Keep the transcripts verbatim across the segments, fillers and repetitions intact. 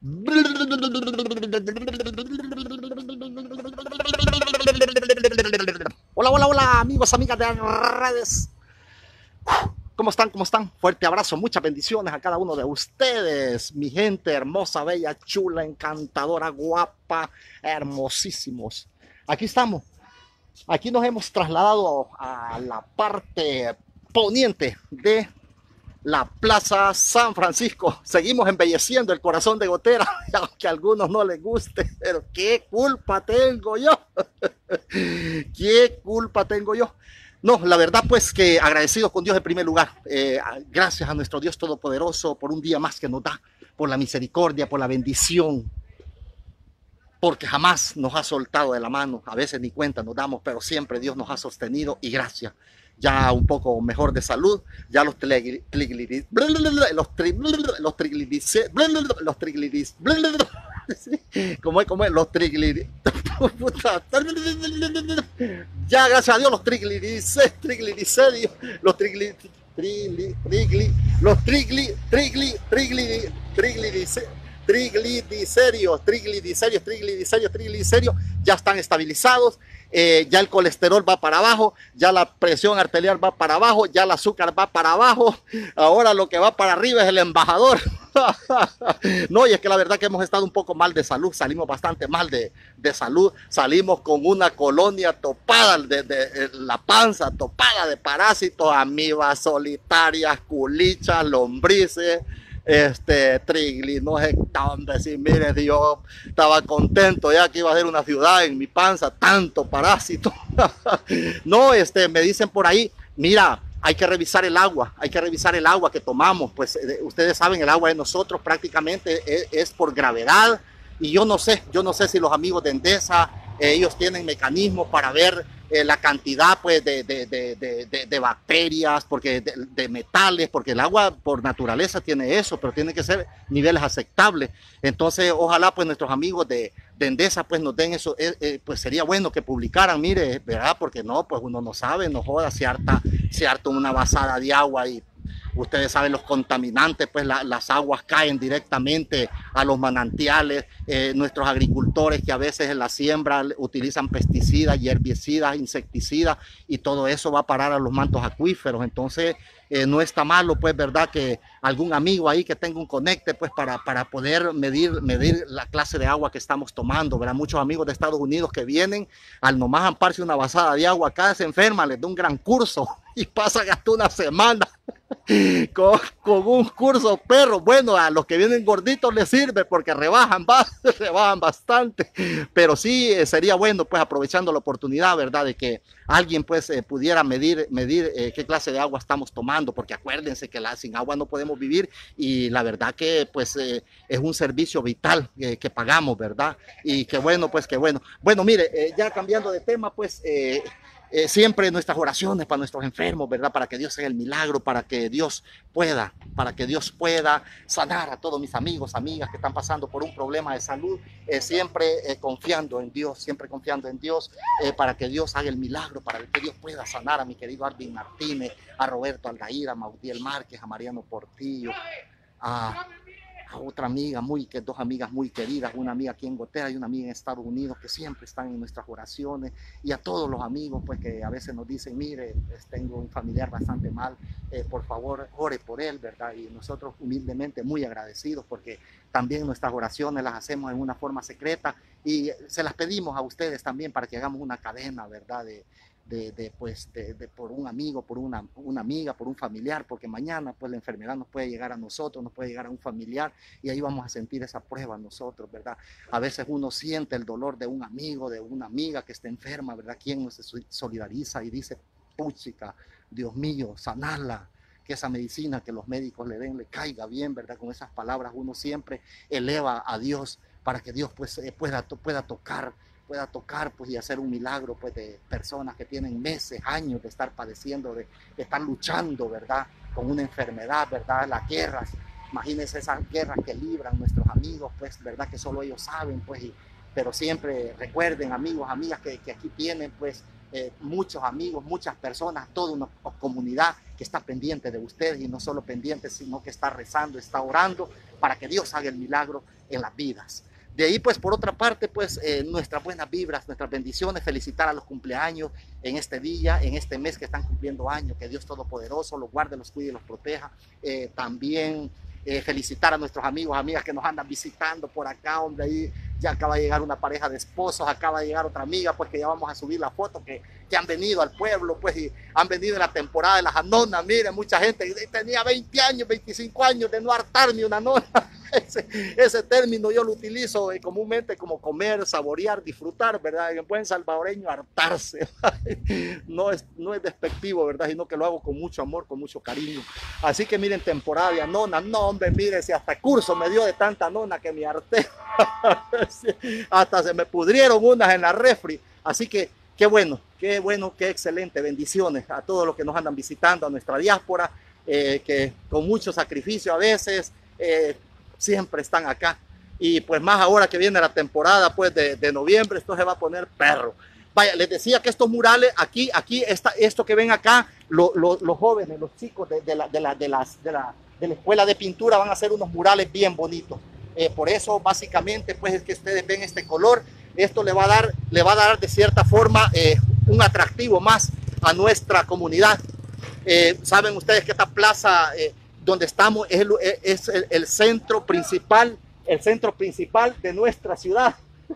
Hola, hola, hola, amigos, amigas de las redes. ¿Cómo están? ¿Cómo están? Fuerte abrazo, muchas bendiciones a cada uno de ustedes, mi gente hermosa, bella, chula, encantadora, guapa, hermosísimos. Aquí estamos. Aquí nos hemos trasladado a la parte poniente de la Plaza San Francisco. Seguimos embelleciendo el corazón de Gotera, aunque a algunos no les guste, pero ¿qué culpa tengo yo? ¿Qué culpa tengo yo? No, la verdad pues que agradecidos con Dios en primer lugar. Eh, gracias a nuestro Dios Todopoderoso por un día más que nos da, por la misericordia, por la bendición, porque jamás nos ha soltado de la mano, a veces ni cuenta nos damos, pero siempre Dios nos ha sostenido y gracias. Ya un poco mejor de salud, ya los triglicéridos, los triglicéridos, los triglicéridos, como es, como es, los triglicéridos, ya gracias a Dios los triglicéridos, triglicéridos, los triglicéridos, los triglicéridos, triglicéridos, triglicéridos, triglicéridos, triglicéridos, triglicéridos, ya están estabilizados, eh, ya el colesterol va para abajo, ya la presión arterial va para abajo, ya el azúcar va para abajo, ahora lo que va para arriba es el embajador. No, y es que la verdad que hemos estado un poco mal de salud, salimos bastante mal de, de salud, salimos con una colonia topada de, de, de la panza, topada de parásitos, amibas solitarias, culichas, lombrices, este trigli, no sé dónde decir, mire, si yo estaba contento ya que iba a ser una ciudad en mi panza, tanto parásito. No, este, me dicen por ahí, mira, hay que revisar el agua, hay que revisar el agua que tomamos, pues eh, ustedes saben, el agua de nosotros prácticamente es, es por gravedad, y yo no sé, yo no sé si los amigos de Endesa, eh, ellos tienen mecanismos para ver eh, la cantidad pues de, de, de, de, de, de bacterias, porque de, de metales, porque el agua por naturaleza tiene eso, pero tiene que ser niveles aceptables. Entonces ojalá pues nuestros amigos de, de Endesa pues nos den eso, eh, eh, pues sería bueno que publicaran, mire, ¿verdad? Porque no, pues uno no sabe, no joda, si harta, si harta una vasada de agua y ustedes saben los contaminantes, pues la, las aguas caen directamente a los manantiales, eh, nuestros agricultores que a veces en la siembra utilizan pesticidas y herbicidas, insecticidas, y todo eso va a parar a los mantos acuíferos. Entonces eh, no está malo, pues, verdad, que algún amigo ahí que tenga un conecte, pues, para, para poder medir, medir la clase de agua que estamos tomando, ¿verdad? Muchos amigos de Estados Unidos que vienen, al nomás amparse una vasada de agua acá, se enferman, les da un gran curso y pasan hasta una semana Con, con un curso perro. Bueno, a los que vienen gorditos les sirve porque rebajan, rebajan bastante, pero sí eh, sería bueno, pues, aprovechando la oportunidad, verdad, de que alguien pues eh, pudiera medir, medir eh, qué clase de agua estamos tomando, porque acuérdense que la, sin agua no podemos vivir, y la verdad que pues eh, es un servicio vital eh, que pagamos, verdad, y que bueno, pues que bueno, bueno, mire, eh, ya cambiando de tema, pues eh, Eh, siempre nuestras oraciones para nuestros enfermos, ¿verdad? Para que Dios haga el milagro, para que Dios pueda, para que Dios pueda sanar a todos mis amigos, amigas que están pasando por un problema de salud, eh, siempre eh, confiando en Dios, siempre confiando en Dios, eh, para que Dios haga el milagro, para que Dios pueda sanar a mi querido Arvin Martínez, a Roberto Aldair, a Maudiel Márquez, a Mariano Portillo, a... a otra amiga, muy, que dos amigas muy queridas, una amiga aquí en Gotera y una amiga en Estados Unidos, que siempre están en nuestras oraciones, y a todos los amigos pues que a veces nos dicen, mire, pues, tengo un familiar bastante mal, eh, por favor ore por él, ¿verdad? Y nosotros humildemente muy agradecidos, porque también nuestras oraciones las hacemos en una forma secreta, y se las pedimos a ustedes también para que hagamos una cadena, ¿verdad? De, De, de, pues, de, de, por un amigo, por una, una amiga, por un familiar, porque mañana pues la enfermedad nos puede llegar a nosotros, nos puede llegar a un familiar, y ahí vamos a sentir esa prueba nosotros, ¿verdad? A veces uno siente el dolor de un amigo, de una amiga que está enferma, ¿verdad? Quien nos solidariza y dice, puchica, Dios mío, sanarla, que esa medicina que los médicos le den le caiga bien, ¿verdad? Con esas palabras uno siempre eleva a Dios para que Dios pues pueda, pueda tocar pueda tocar pues y hacer un milagro pues de personas que tienen meses, años de estar padeciendo, de, de estar luchando, ¿verdad? Con una enfermedad, ¿verdad? Las guerras, imagínense esas guerras que libran nuestros amigos, pues, ¿verdad? Que solo ellos saben, pues, y, pero siempre recuerden, amigos, amigas, que, que aquí tienen pues eh, muchos amigos, muchas personas, toda una comunidad que está pendiente de ustedes, y no solo pendiente, sino que está rezando, está orando para que Dios haga el milagro en las vidas. De ahí, pues, por otra parte, pues, eh, nuestras buenas vibras, nuestras bendiciones, felicitar a los cumpleaños en este día, en este mes que están cumpliendo años, que Dios Todopoderoso los guarde, los cuide y los proteja. Eh, también eh, felicitar a nuestros amigos, amigas que nos andan visitando por acá, donde ahí ya acaba de llegar una pareja de esposos, acaba de llegar otra amiga, pues que ya vamos a subir la foto, que, que han venido al pueblo, pues, y han venido en la temporada de las anonas. Miren, mucha gente tenía veinte años, veinticinco años de no hartar ni una nona. Ese, ese término yo lo utilizo eh, comúnmente como comer, saborear, disfrutar, ¿verdad? En buen salvadoreño, hartarse. No es, no es despectivo, ¿verdad? Sino que lo hago con mucho amor, con mucho cariño. Así que miren, temporada de nona, no, hombre, miren, si hasta curso me dio de tanta nona que me harté. Hasta se me pudrieron unas en la refri. Así que qué bueno, qué bueno, qué excelente. Bendiciones a todos los que nos andan visitando, a nuestra diáspora, eh, que con mucho sacrificio a veces eh, siempre están acá. Y pues más ahora que viene la temporada pues de, de noviembre, esto se va a poner perro. Vaya, les decía que estos murales, aquí, aquí está, esto que ven acá, lo, lo, los jóvenes, los chicos de, de, la, de, la, de, las, de, la, de la escuela de pintura van a hacer unos murales bien bonitos. Eh, por eso básicamente pues es que ustedes ven este color. Esto le va a dar, le va a dar de cierta forma eh, un atractivo más a nuestra comunidad. Eh, saben ustedes que esta plaza eh, donde estamos es, el, es el, el centro principal, el centro principal de nuestra ciudad.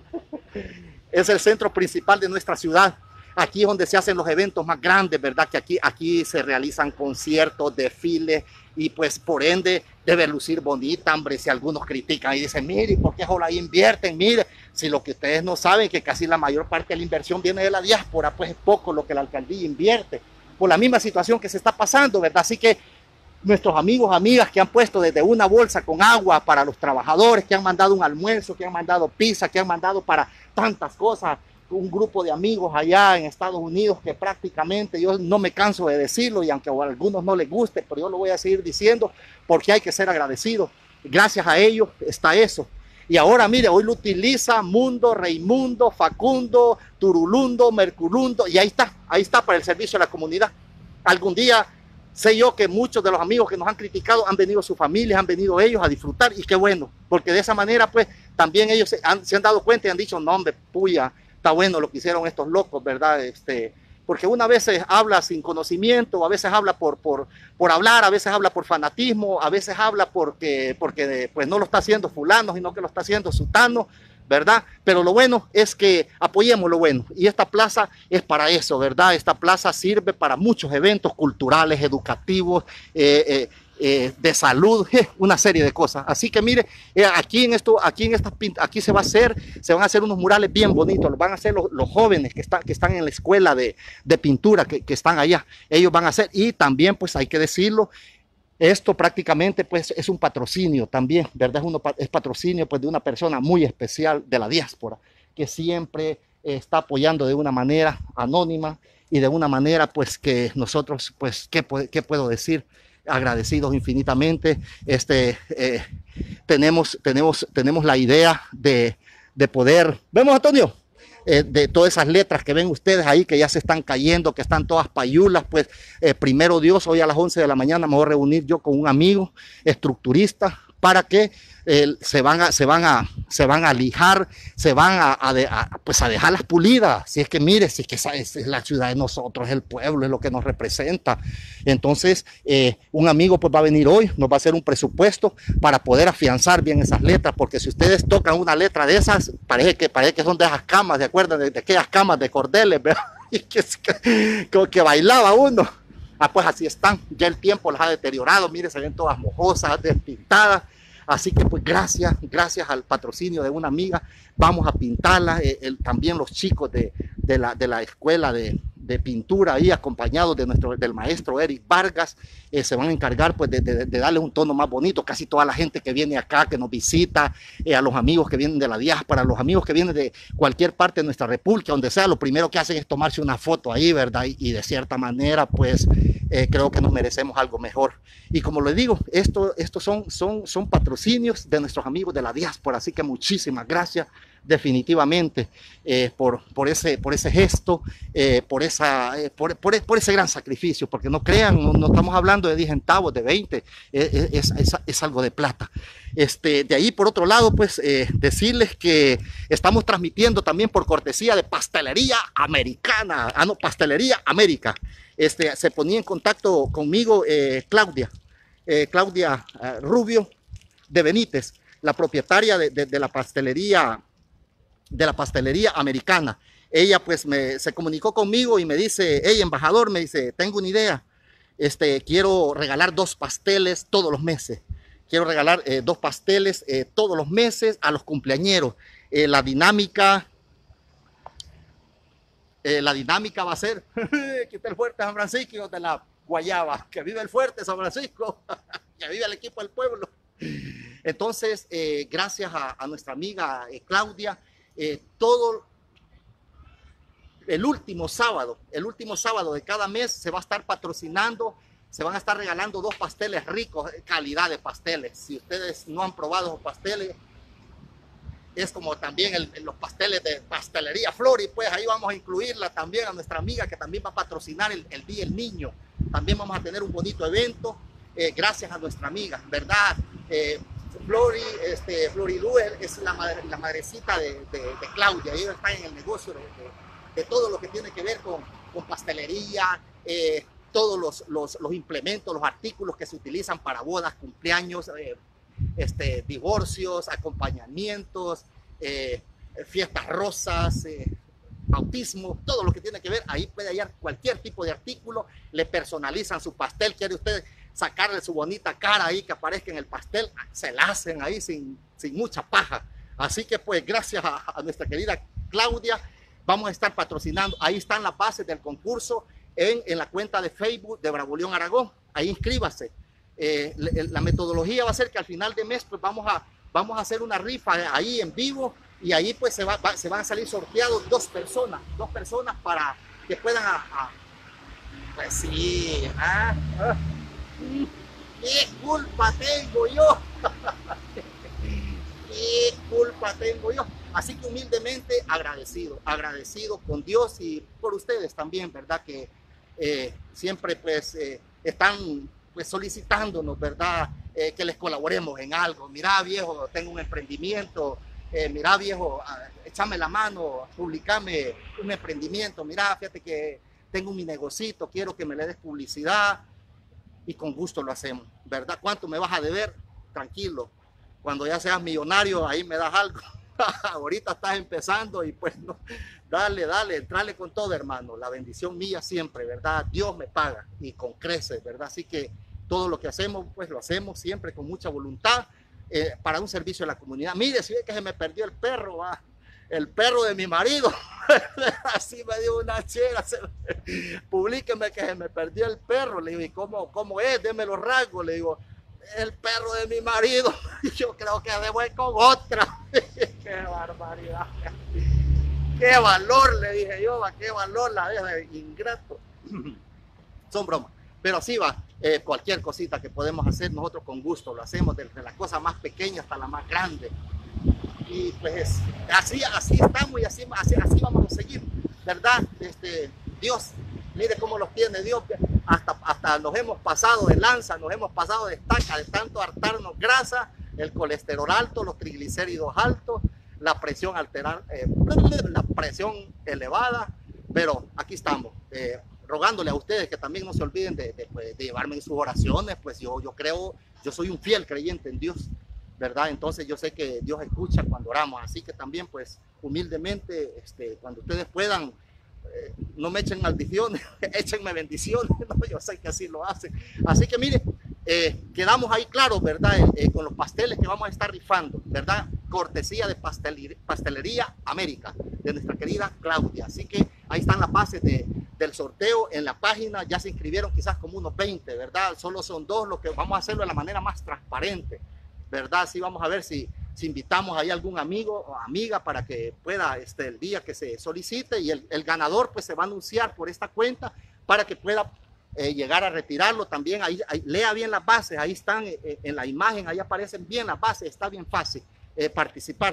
Es el centro principal de nuestra ciudad. Aquí es donde se hacen los eventos más grandes, ¿verdad? Que aquí, aquí se realizan conciertos, desfiles, y pues por ende debe lucir bonita, hombre. Si algunos critican y dicen, mire, ¿por qué ahora invierten? Mire, si lo que ustedes no saben, que casi la mayor parte de la inversión viene de la diáspora, pues es poco lo que la alcaldía invierte, por la misma situación que se está pasando, ¿verdad? Así que nuestros amigos, amigas que han puesto desde una bolsa con agua para los trabajadores, que han mandado un almuerzo, que han mandado pizza, que han mandado para tantas cosas, un grupo de amigos allá en Estados Unidos que prácticamente, yo no me canso de decirlo, y aunque a algunos no les guste, pero yo lo voy a seguir diciendo porque hay que ser agradecidos. Gracias a ellos está eso. Y ahora mire, hoy lo utiliza Mundo, Reimundo, Facundo, Turulundo, Merculundo, y ahí está, ahí está para el servicio a la comunidad. Algún día sé yo que muchos de los amigos que nos han criticado han venido sus familias, han venido ellos a disfrutar, y qué bueno, porque de esa manera pues también ellos se han, se han dado cuenta y han dicho, no hombre, puya, está bueno lo que hicieron estos locos, ¿verdad? Este, porque una vez habla sin conocimiento, a veces habla por, por, por hablar, a veces habla por fanatismo, a veces habla porque, porque pues no lo está haciendo fulano, sino que lo está haciendo sutano, ¿verdad? Pero lo bueno es que apoyemos lo bueno, y esta plaza es para eso, ¿verdad? Esta plaza sirve para muchos eventos culturales, educativos, eh, eh, eh, de salud, eh, una serie de cosas. Así que mire, eh, aquí en esto, aquí en esta, aquí se va a hacer, se van a hacer unos murales bien bonitos, los van a hacer los, los jóvenes que están, que están en la escuela de, de pintura, que, que están allá, ellos van a hacer, y también pues hay que decirlo, esto prácticamente pues es un patrocinio también, ¿verdad? Es, uno, es patrocinio pues de una persona muy especial de la diáspora, que siempre eh, está apoyando de una manera anónima, y de una manera pues que nosotros pues, ¿qué, qué puedo decir? Agradecidos infinitamente. Este, eh, tenemos, tenemos, tenemos la idea de, de poder, ¿vemos, Antonio? Eh, de todas esas letras que ven ustedes ahí que ya se están cayendo, que están todas payulas, pues eh, primero Dios, hoy a las once de la mañana me voy a reunir yo con un amigo estructurista para que eh, se, van a, se, van a, se van a lijar, se van a, a, de, a, pues a dejarlas pulidas. Si es que mire, si es que esa es la ciudad de nosotros, el pueblo es lo que nos representa. Entonces eh, un amigo pues va a venir hoy, nos va a hacer un presupuesto para poder afianzar bien esas letras, porque si ustedes tocan una letra de esas, parece que, parece que son de esas camas, ¿de acuerdo? De, de aquellas camas de cordeles, ¿verdad? Y que, que, como que bailaba uno. Ah, pues así están, ya el tiempo las ha deteriorado, mire, se ven todas mojosas, despintadas. Así que pues gracias, gracias al patrocinio de una amiga, vamos a pintarla. Eh, el, también los chicos de, de, la, de la escuela de, de pintura ahí, acompañados de nuestro, del maestro Eric Vargas, eh, se van a encargar pues de, de, de darle un tono más bonito. Casi toda la gente que viene acá, que nos visita, eh, a los amigos que vienen de la diáspora, a los amigos que vienen de cualquier parte de nuestra república, donde sea, lo primero que hacen es tomarse una foto ahí, ¿verdad? Y, y de cierta manera pues eh, creo que nos merecemos algo mejor. Y como les digo, esto, estos son, son, son patrocinios de nuestros amigos de la diáspora, así que muchísimas gracias definitivamente, eh, por, por, ese, por ese gesto, eh, por, esa, eh, por, por, por ese gran sacrificio, porque no crean, no, no estamos hablando de diez centavos, de veinte, eh, es, es, es algo de plata. Este, de ahí, por otro lado, pues eh, decirles que estamos transmitiendo también por cortesía de Pastelería Americana, ah no, Pastelería América. Este, se ponía en contacto conmigo eh, Claudia, eh, Claudia eh, Rubio de Benítez, la propietaria de, de, de la pastelería de la pastelería americana. Ella pues me, se comunicó conmigo y me dice, hey embajador, me dice, tengo una idea, este, quiero regalar dos pasteles todos los meses, quiero regalar eh, dos pasteles eh, todos los meses a los cumpleañeros. Eh, la dinámica, eh, la dinámica va a ser, que está el fuerte San Francisco de la Guayaba, que vive el fuerte San Francisco, que vive el equipo del pueblo. Entonces, eh, gracias a, a nuestra amiga eh, Claudia, Eh, todo el último sábado, el último sábado de cada mes se va a estar patrocinando, se van a estar regalando dos pasteles ricos, calidad de pasteles. Si ustedes no han probado los pasteles, es como también el, los pasteles de Pastelería Flori, pues ahí vamos a incluirla también a nuestra amiga que también va a patrocinar el, el Día del Niño. También vamos a tener un bonito evento, eh, gracias a nuestra amiga, ¿verdad? Eh, Flori, este, Florilú es la, madre, la madrecita de, de, de Claudia. Ellos están en el negocio de, de, de todo lo que tiene que ver con, con pastelería, eh, todos los, los, los implementos, los artículos que se utilizan para bodas, cumpleaños, eh, este, divorcios, acompañamientos, eh, fiestas rosas, eh, bautismo, todo lo que tiene que ver. Ahí puede hallar cualquier tipo de artículo, le personalizan su pastel. ¿Quiere usted sacarle su bonita cara ahí que aparezca en el pastel? Se la hacen ahí sin, sin mucha paja. Así que pues gracias a, a nuestra querida Claudia vamos a estar patrocinando. Ahí están las bases del concurso en, en la cuenta de Facebook de Bravo León Aragón. Ahí inscríbase. Eh, la, la metodología va a ser que al final de mes pues vamos a, vamos a hacer una rifa ahí en vivo y ahí pues se, va, va, se van a salir sorteados dos personas, dos personas para que puedan a, a, pues sí, ah, ah. ¿Qué culpa tengo yo? ¿Qué culpa tengo yo? Así que humildemente agradecido, agradecido con Dios y por ustedes también, ¿verdad? Que eh, siempre pues eh, están pues solicitándonos, ¿verdad? Eh, que les colaboremos en algo. Mira viejo, tengo un emprendimiento, eh, mira viejo, échame la mano, publicame un emprendimiento, mira, fíjate que tengo mi negocito, quiero que me le des publicidad. Y con gusto lo hacemos, ¿verdad? ¿Cuánto me vas a deber? Tranquilo, cuando ya seas millonario, ahí me das algo. Ahorita estás empezando y pues no, dale, dale, entrale con todo, hermano. La bendición mía siempre, ¿verdad? Dios me paga y con creces, ¿verdad? Así que todo lo que hacemos, pues lo hacemos siempre con mucha voluntad eh, para un servicio a la comunidad. Mire, si ve que se me perdió el perro, ¿va? El perro de mi marido, así me dio una chera, se... publíqueme que se me perdió el perro, le digo, ¿y cómo, cómo es? Deme los rasgos, le digo, el perro de mi marido, yo creo que debo ir con otra, qué barbaridad, qué valor, le dije yo, va, qué valor la de ingrato, son bromas, pero sí va, eh, cualquier cosita que podemos hacer, nosotros con gusto lo hacemos, desde la cosa más pequeña hasta la más grande. Y pues así, así estamos y así, así, así vamos a seguir, ¿verdad? Este, Dios, mire cómo los tiene Dios, hasta, hasta nos hemos pasado de lanza, nos hemos pasado de estaca, de tanto hartarnos grasa, el colesterol alto, los triglicéridos altos, la presión alterada, eh, la presión elevada, pero aquí estamos, eh, rogándole a ustedes que también no se olviden de, de, de llevarme en sus oraciones, pues yo, yo creo, yo soy un fiel creyente en Dios, ¿verdad? Entonces yo sé que Dios escucha cuando oramos, así que también pues humildemente, este, cuando ustedes puedan, eh, no me echen maldiciones, échenme bendiciones, ¿no? Yo sé que así lo hacen, así que mire, eh, quedamos ahí claros, ¿verdad? Eh, eh, con los pasteles que vamos a estar rifando, ¿verdad? Cortesía de Pastelería, Pastelería América, de nuestra querida Claudia, así que ahí están las bases de, del sorteo en la página, ya se inscribieron quizás como unos veinte, ¿verdad? Solo son dos, lo que vamos a hacerlo de la manera más transparente, ¿verdad? Sí, vamos a ver si, si invitamos ahí a algún amigo o amiga para que pueda, este, el día que se solicite y el, el ganador pues se va a anunciar por esta cuenta para que pueda eh, llegar a retirarlo también. Ahí, ahí, lea bien las bases, ahí están eh, en la imagen, ahí aparecen bien las bases, está bien fácil eh, participar.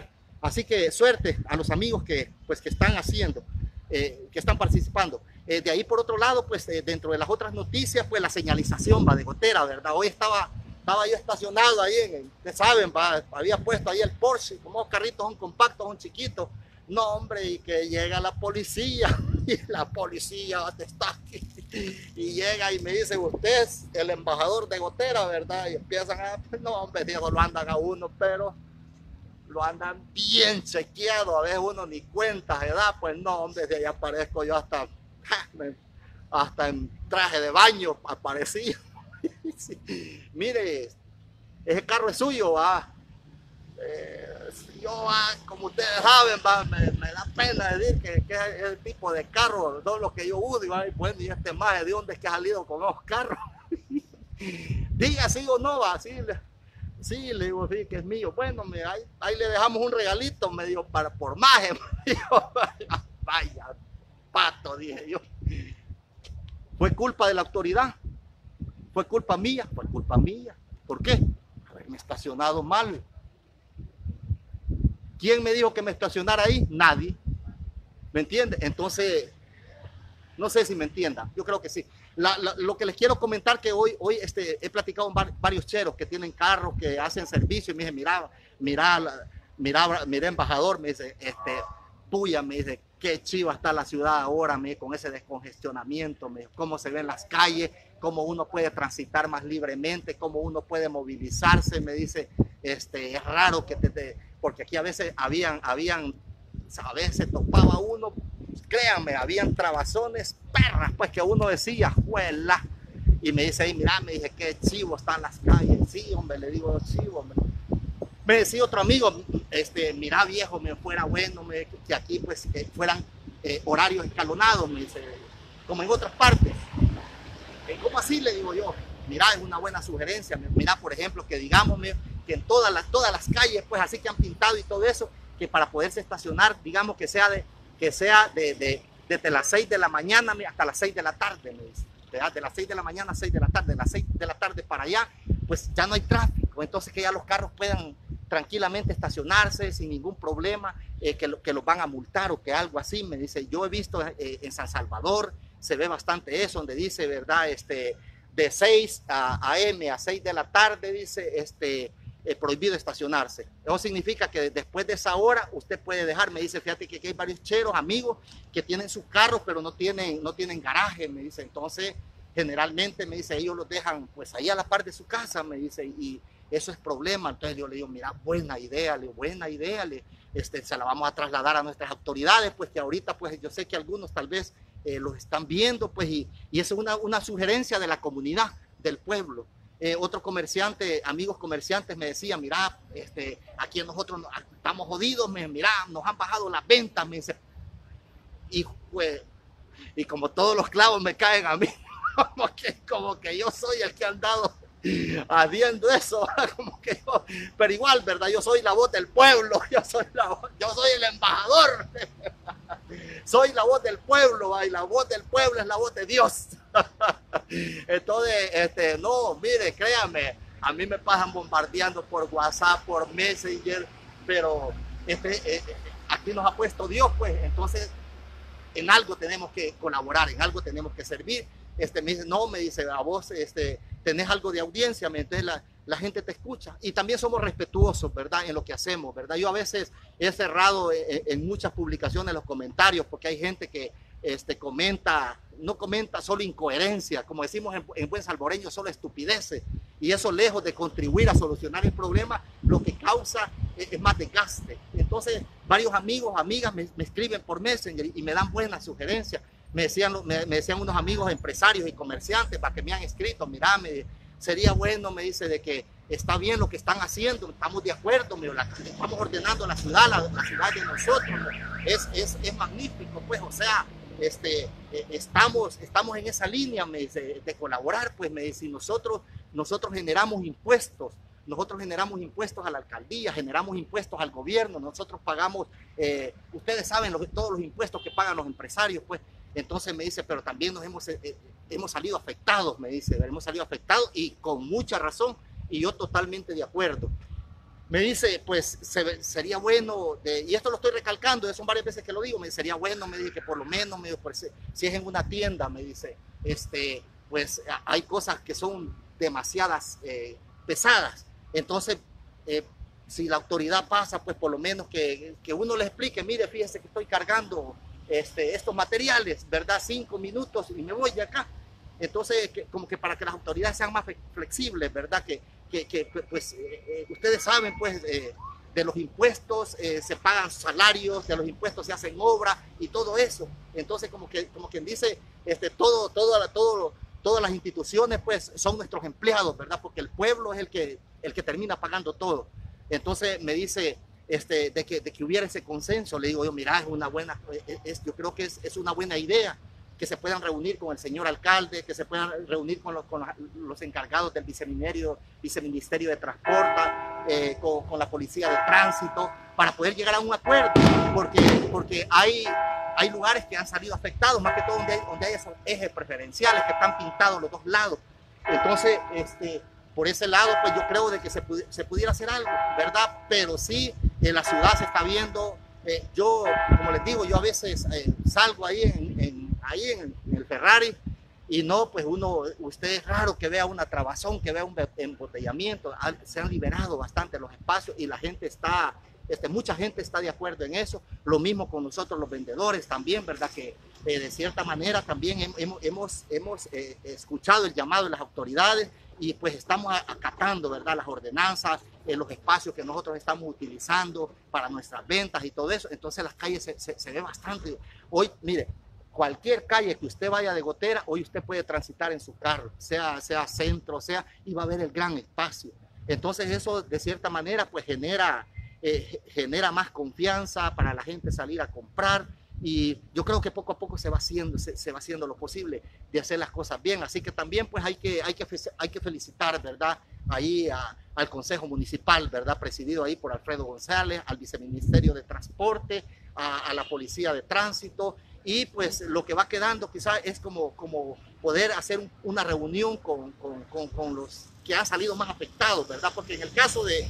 Así que suerte a los amigos que, pues, que están haciendo, eh, que están participando. Eh, de ahí por otro lado, pues eh, dentro de las otras noticias, pues la señalización va de gotera, ¿verdad? Hoy estaba, estaba yo estacionado ahí, en, ustedes saben, va, había puesto ahí el Porsche, como los carritos son compactos, son chiquitos. No, hombre, y que llega la policía, y la policía, ¿dónde está? Y llega y me dice, usted es el embajador de gotera, ¿verdad? Y empiezan a, no, hombre, Diego, lo andan a uno, pero lo andan bien chequeado, a veces uno ni cuenta, ¿verdad? Pues no, hombre, de ahí aparezco yo hasta, hasta en traje de baño aparecí. Sí. Mire, ese carro es suyo, ¿va? Eh, yo, ah, como ustedes saben, va, me, me da pena decir que, que es el tipo de carro, todo lo que yo uso, y, va, y bueno, y este maje, ¿de dónde es que ha salido con los carros? Diga sí o no, va, sí, le, sí, le digo, sí, que es mío. Bueno, me, ahí, ahí le dejamos un regalito, me dijo, para, por maje, me dijo, vaya, vaya, pato, dije yo. Fue culpa de la autoridad, fue culpa mía, fue culpa mía. ¿Por qué? Haberme estacionado mal. ¿Quién me dijo que me estacionara ahí? Nadie. ¿Me entiende? Entonces, no sé si me entiendan. Yo creo que sí. La, la, lo que les quiero comentar que hoy, hoy este, he platicado con var, varios cheros que tienen carros, que hacen servicio y me dice, mira, mira, mira, mira, embajador, me dice, este, puya, me dice, qué chiva está la ciudad ahora, me, con ese descongestionamiento, me, cómo se ven las calles, cómo uno puede transitar más libremente, cómo uno puede movilizarse, me dice, este, es raro que te, te porque aquí a veces habían, habían, a veces topaba uno, créanme, habían trabazones, perras, pues que uno decía, juela, y me dice ahí, mira, me dije, qué chivo están las calles, sí, hombre, le digo, chivo, hombre. Me decía otro amigo, este, mira viejo, me fuera bueno, me, que aquí pues eh, fueran eh, horarios escalonados, me dice, como en otras partes. Eh, ¿Cómo así? Le digo yo, mira, es una buena sugerencia, mira, por ejemplo, que digamos, me, que en todas las, todas las calles, pues así que han pintado y todo eso, que para poderse estacionar, digamos que sea de, que sea de, de, desde las seis de la mañana hasta las seis de la tarde, me dice. De las seis de la mañana a seis de la tarde, de las seis de la tarde para allá, pues ya no hay tráfico, entonces que ya los carros puedan tranquilamente estacionarse sin ningún problema, eh, que, lo, que los van a multar o que algo así, me dice. Yo he visto eh, en San Salvador, se ve bastante eso, donde dice, ¿verdad? Este, de seis a eme a seis de la tarde, dice, este, eh, prohibido estacionarse. Eso significa que después de esa hora usted puede dejar, me dice, fíjate que aquí hay varios cheros, amigos, que tienen sus carros, pero no tienen, no tienen garaje, me dice. Entonces, generalmente, me dice, ellos los dejan pues ahí a la par de su casa, me dice, y eso es problema. Entonces yo le digo, mira, buena idea, le buena idea, le, este, se la vamos a trasladar a nuestras autoridades, pues que ahorita, pues yo sé que algunos tal vez eh, los están viendo, pues, y, y eso es una, una sugerencia de la comunidad, del pueblo. Eh, otro comerciante, amigos comerciantes me decían, mira, este, aquí nosotros estamos jodidos, me, mira, nos han bajado las ventas, me dice, y, pues, y como todos los clavos me caen a mí, como que, como que yo soy el que ha andado haciendo eso, como que yo, pero igual, ¿verdad? Yo soy la voz del pueblo, yo soy, la, yo soy el embajador, soy la voz del pueblo, y la voz del pueblo es la voz de Dios. Entonces, este, no, mire, créanme, a mí me pasan bombardeando por WhatsApp, por Messenger, pero este, eh, aquí nos ha puesto Dios, pues, entonces en algo tenemos que colaborar, en algo tenemos que servir. Este, me dice, no, me dice, a vos este, tenés algo de audiencia, entonces la, la gente te escucha. Y también somos respetuosos, ¿verdad? En lo que hacemos, ¿verdad? Yo a veces he cerrado en, en muchas publicaciones los comentarios porque hay gente que este, comenta, no comenta solo incoherencia, como decimos en, en buen salvoreño, solo estupideces. Y eso, lejos de contribuir a solucionar el problema, lo que causa es, es más desgaste. Entonces, varios amigos, amigas me, me escriben por Messenger y me dan buenas sugerencias. Me decían, me, me decían unos amigos empresarios y comerciantes para que me han escrito, mira, me, sería bueno, me dice, de que está bien lo que están haciendo, estamos de acuerdo, me, la, estamos ordenando la ciudad, la, la ciudad de nosotros, es, es, es magnífico, pues, o sea, este, eh, estamos, estamos en esa línea, me dice, de colaborar, pues, me dice, y nosotros, nosotros generamos impuestos, nosotros generamos impuestos a la alcaldía, generamos impuestos al gobierno, nosotros pagamos, eh, ustedes saben los, todos los impuestos que pagan los empresarios, pues. Entonces me dice, pero también nos hemos, eh, hemos salido afectados, me dice, hemos salido afectados y con mucha razón, y yo totalmente de acuerdo. me dice, pues se, sería bueno, de, y esto lo estoy recalcando, son varias veces que lo digo, me sería bueno, me dice que por lo menos, me dice, pues, si es en una tienda, me dice, este, pues hay cosas que son demasiadas eh, pesadas, entonces, eh, si la autoridad pasa, pues por lo menos que, que uno le explique, mire, fíjese que estoy cargando este, estos materiales, ¿verdad? Cinco minutos y me voy de acá. Entonces, que, como que para que las autoridades sean más flexibles, ¿verdad? Que, que, que pues eh, ustedes saben, pues, eh, de los impuestos eh, se pagan salarios, de los impuestos se hacen obras y todo eso. Entonces, como que, como quien dice, este, todo, todo, todo, todas las instituciones, pues, son nuestros empleados, ¿verdad? Porque el pueblo es el que, el que termina pagando todo. Entonces me dice este, de, que, de que hubiera ese consenso. Le digo yo, mira, es una buena, es, yo creo que es, es una buena idea que se puedan reunir con el señor alcalde, que se puedan reunir con los, con los, los encargados del viceministerio, viceministerio de Transporte, eh, con, con la policía de tránsito, para poder llegar a un acuerdo, porque, porque hay, hay lugares que han salido afectados, más que todo donde hay, donde hay esos ejes preferenciales que están pintados los dos lados. Entonces, este... por ese lado, pues yo creo de que se, pudi se pudiera hacer algo, ¿verdad? Pero sí, en la ciudad se está viendo, eh, yo, como les digo, yo a veces eh, salgo ahí, en, en, ahí en, en el Ferrari y no, pues uno, usted es raro que vea una trabazón, que vea un embotellamiento, se han liberado bastante los espacios y la gente está, este, mucha gente está de acuerdo en eso, lo mismo con nosotros los vendedores también, ¿verdad? Que eh, de cierta manera también hemos, hemos, hemos eh, escuchado el llamado de las autoridades y pues estamos acatando, ¿verdad?, las ordenanzas, en los espacios que nosotros estamos utilizando para nuestras ventas y todo eso. Entonces las calles se, se, se ve bastante. Hoy, mire, cualquier calle que usted vaya de Gotera, hoy usted puede transitar en su carro, sea, sea centro, sea, y va a ver el gran espacio. Entonces eso de cierta manera pues genera, eh, genera más confianza para la gente salir a comprar. Y yo creo que poco a poco se va haciendo, se, se va haciendo lo posible de hacer las cosas bien. Así que también pues hay que, hay que, hay que felicitar, ¿verdad? Ahí a, al Consejo Municipal, ¿verdad? Presidido ahí por Alfredo González, al Viceministerio de Transporte, a, a la Policía de Tránsito. Y pues lo que va quedando quizás es como, como poder hacer un, una reunión con, con, con, con los que han salido más afectados, ¿verdad? Porque en el caso de,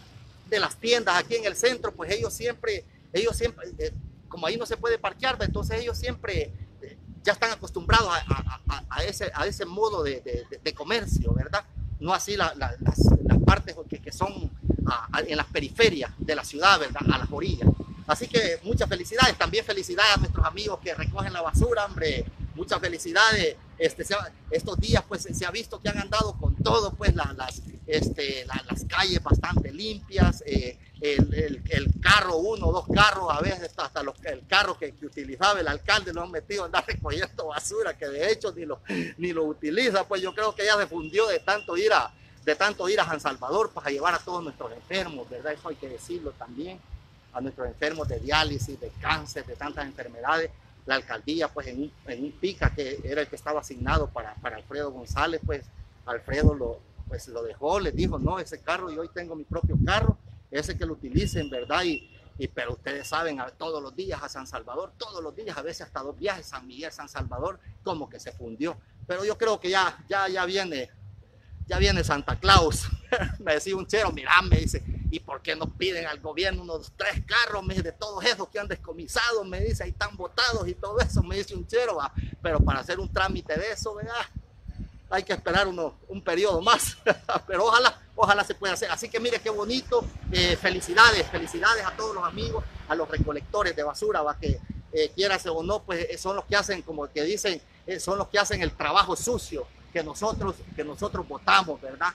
de las tiendas aquí en el centro, pues ellos siempre, ellos siempre... Eh, como ahí no se puede parquear, entonces ellos siempre eh, ya están acostumbrados a, a, a, ese, a ese modo de, de, de comercio, ¿verdad? No así la, la, las, las partes que, que son a, a, en las periferias de la ciudad, ¿verdad? A las orillas. Así que muchas felicidades, también felicidades a nuestros amigos que recogen la basura, hombre, muchas felicidades. Este, se ha, estos días pues se ha visto que han andado con todo, pues la, las, este, la, las calles bastante limpias, eh, el, el, el carro, uno o dos carros, a veces hasta los, el carro que, que utilizaba el alcalde lo han metido a andar recogiendo basura, que de hecho ni lo, ni lo utiliza, pues yo creo que ya se fundió de tanto ir a, de tanto ir a San Salvador para llevar a todos nuestros enfermos, ¿verdad? Eso hay que decirlo también, a nuestros enfermos de diálisis, de cáncer, de tantas enfermedades. La alcaldía, pues en un, en un pica que era el que estaba asignado para, para Alfredo González, pues Alfredo lo, pues, lo dejó, les dijo, no, ese carro, yo hoy tengo mi propio carro, ese que lo utilicen, ¿verdad? Y, y, pero ustedes saben, a, todos los días a San Salvador, todos los días, a veces hasta dos viajes, San Miguel, San Salvador, como que se fundió. Pero yo creo que ya, ya, ya viene, ya viene Santa Claus. Me decía un chero, mirá, me dice, ¿y por qué no piden al gobierno unos tres carros, me dice, de todos esos que han descomisado? Me dice, ahí están botados y todo eso, me dice un chero, ¿va? Pero para hacer un trámite de eso, ¿verdad? Hay que esperar uno, un periodo más, pero ojalá, ojalá se pueda hacer. Así que mire qué bonito, eh, felicidades, felicidades a todos los amigos, a los recolectores de basura, ¿va? Que eh, quieras o no, pues son los que hacen, como que dicen, eh, son los que hacen el trabajo sucio que nosotros, que nosotros votamos, ¿verdad?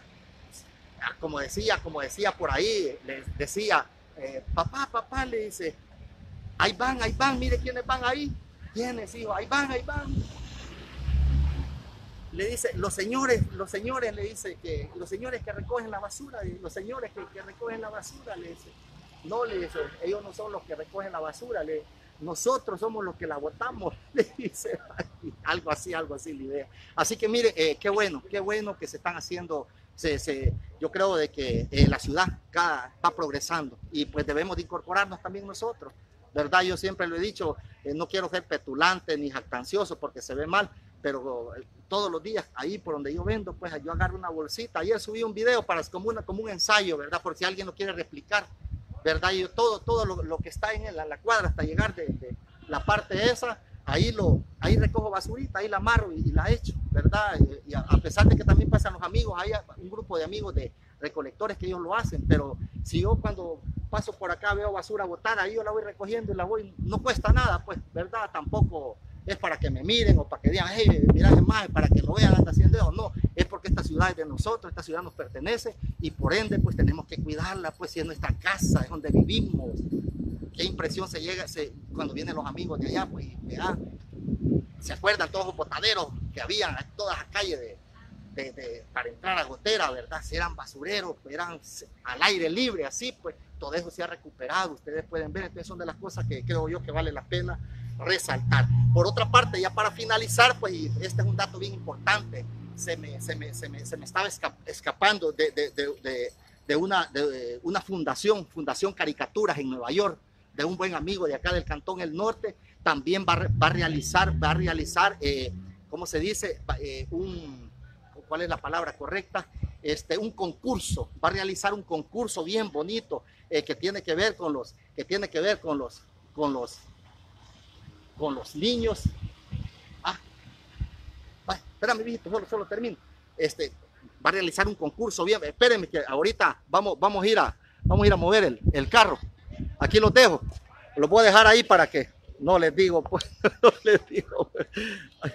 Como decía, como decía por ahí, les decía, eh, papá, papá, le dice, ahí van, ahí van, mire quiénes van ahí, quiénes, hijo, ahí van, ahí van. Le dice, los señores, los señores, le dice que, los señores que recogen la basura, los señores que, que recogen la basura, le dice, no, le dice, ellos no son los que recogen la basura, le, nosotros somos los que la botamos, le dice, algo así, algo así la idea. Así que mire, eh, qué bueno, qué bueno que se están haciendo. Se, se, yo creo de que eh, la ciudad cada, está progresando y pues debemos de incorporarnos también nosotros, ¿verdad? Yo siempre lo he dicho, eh, no quiero ser petulante ni jactancioso porque se ve mal, pero eh, todos los días ahí por donde yo vendo, pues yo agarro una bolsita. Ayer subí un video para como, una, como un ensayo, ¿verdad? Por si alguien lo quiere replicar, ¿verdad? Y yo todo, todo lo, lo que está en la, la cuadra hasta llegar de, de la parte esa, ahí, lo, ahí recojo basurita, ahí la amarro y, y la echo, ¿verdad? Y, y a, a pesar de que también pasan los amigos, hay un grupo de amigos de recolectores que ellos lo hacen, pero si yo cuando paso por acá veo basura botada, ahí yo la voy recogiendo y la voy, no cuesta nada, pues, ¿verdad? Tampoco es para que me miren o para que digan, hey, mira ese maje, para que lo vean, anda haciendo eso, no, es porque esta ciudad es de nosotros, esta ciudad nos pertenece y por ende, pues tenemos que cuidarla, pues si es nuestra casa, es donde vivimos. Qué impresión se llega se, cuando vienen los amigos de allá, pues, ¿verdad? Se acuerdan todos los botaderos que habían en todas las calles de, de, de, para entrar a Gotera, ¿verdad? Si eran basureros, eran al aire libre, así, pues todo eso se ha recuperado, ustedes pueden ver, entonces son de las cosas que creo yo que vale la pena resaltar. Por otra parte, ya para finalizar, pues y este es un dato bien importante, se me, se me, se me, se me estaba escapando de, de, de, de, de, una, de una fundación, Fundación Caricaturas en Nueva York, de un buen amigo de acá del Cantón El Norte, también va, va a realizar, va a realizar eh, ¿cómo se dice? Eh, un, ¿cuál es la palabra correcta? Este, un concurso, va a realizar un concurso bien bonito eh, que tiene que ver con los, que tiene que ver con los, con los, con los niños. Ah, ay, espérame, viejito, solo, solo termino. Este, va a realizar un concurso bien, espérenme que ahorita vamos, vamos a ir a, vamos a ir a mover el, el carro. Aquí los dejo, los voy a dejar ahí para que no les digo, pues, no les digo. Pues. Ay.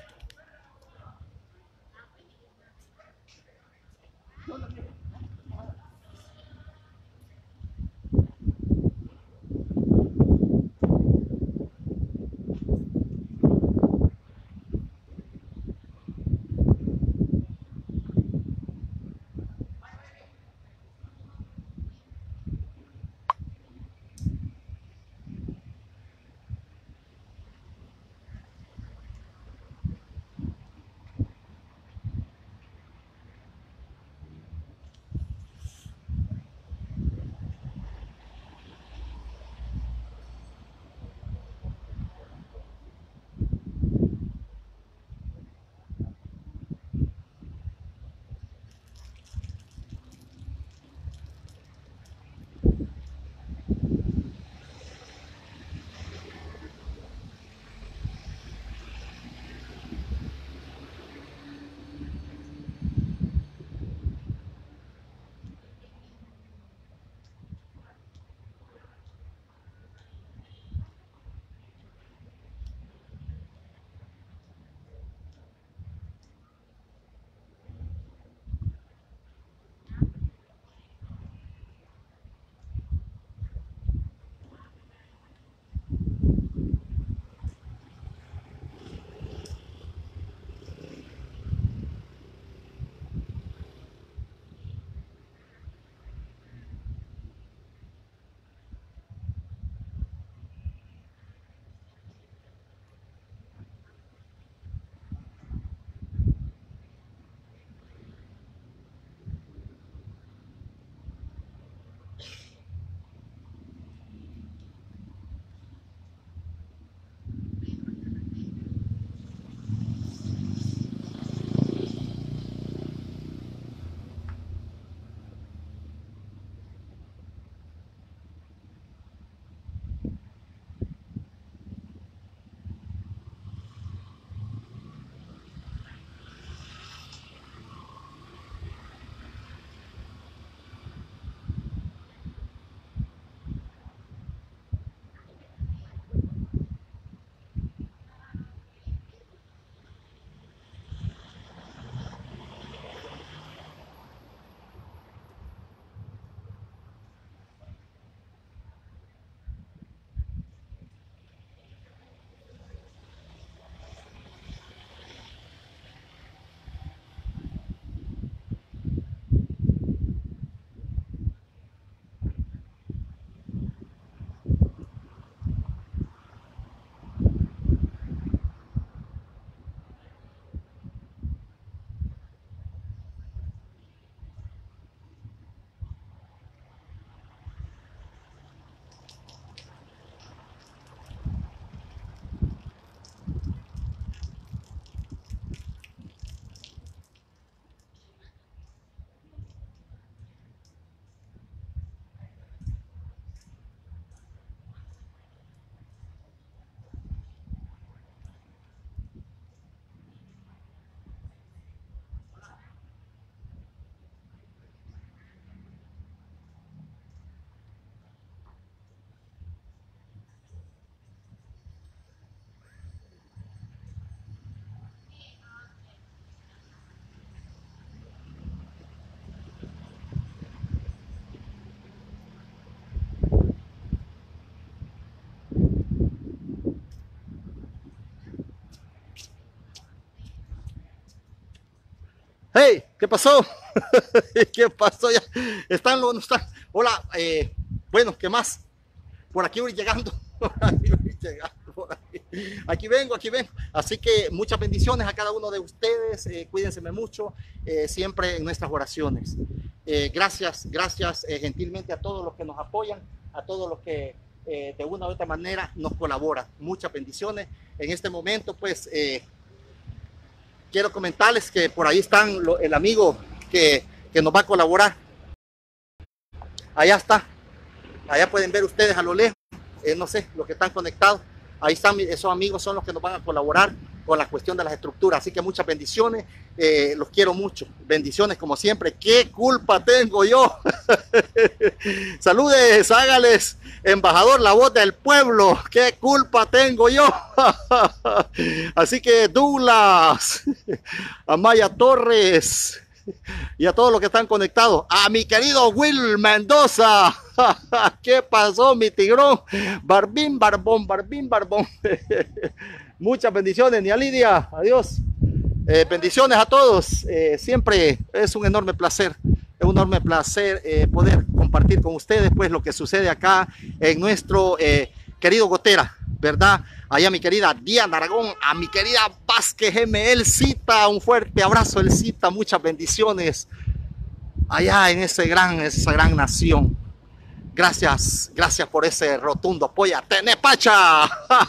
Hey, ¿qué pasó? ¿Qué pasó? Ya están los, no están. Hola, eh, bueno, ¿qué más? Por aquí voy llegando. Por aquí voy llegando. Por aquí. Aquí vengo, aquí vengo. Así que muchas bendiciones a cada uno de ustedes. Eh, cuídense mucho, eh, siempre en nuestras oraciones. Eh, gracias, gracias eh, gentilmente a todos los que nos apoyan, a todos los que eh, de una u otra manera nos colaboran. Muchas bendiciones. En este momento, pues, eh, quiero comentarles que por ahí están lo, el amigo que, que nos va a colaborar. Allá está. Allá pueden ver ustedes a lo lejos. Eh, no sé, los que están conectados. Ahí están, esos amigos son los que nos van a colaborar con la cuestión de las estructuras. Así que muchas bendiciones. Eh, los quiero mucho. Bendiciones como siempre. ¿Qué culpa tengo yo? Saludes, hágales, embajador, la voz del pueblo. ¿Qué culpa tengo yo? Así que Douglas, Amaya Torres y a todos los que están conectados. A mi querido Will Mendoza. ¿Qué pasó, mi tigrón? Barbín, barbón, barbín, barbón. Muchas bendiciones, Nia Lidia. Adiós. Eh, bendiciones a todos. Eh, siempre es un enorme placer. Es un enorme placer eh, poder compartir con ustedes pues lo que sucede acá en nuestro eh, querido Gotera, ¿verdad? Allá mi querida Diana Aragón, a mi querida Vázquez M. Elcita, un fuerte abrazo, Elcita, muchas bendiciones allá en ese gran, esa gran nación. Gracias, gracias por ese rotundo apoyo. ¡Tenepacha!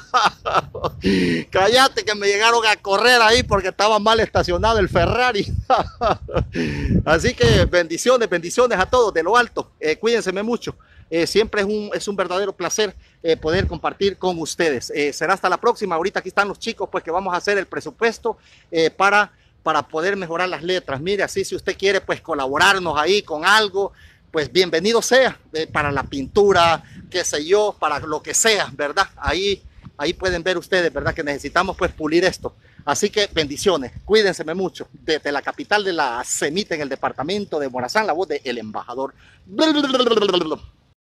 Cállate que me llegaron a correr ahí porque estaba mal estacionado el Ferrari. Así que bendiciones, bendiciones a todos de lo alto. Eh, cuídense mucho. Eh, siempre es un, es un verdadero placer eh, poder compartir con ustedes. Eh, será hasta la próxima. Ahorita aquí están los chicos, pues que vamos a hacer el presupuesto eh, para, para poder mejorar las letras. Mire, así si usted quiere pues colaborarnos ahí con algo, pues bienvenido sea, eh, para la pintura, qué sé yo, para lo que sea, ¿verdad? Ahí, ahí pueden ver ustedes, ¿verdad? Que necesitamos pues pulir esto. Así que bendiciones, cuídense mucho. Desde la capital de la semita en el departamento de Morazán, la voz del embajador.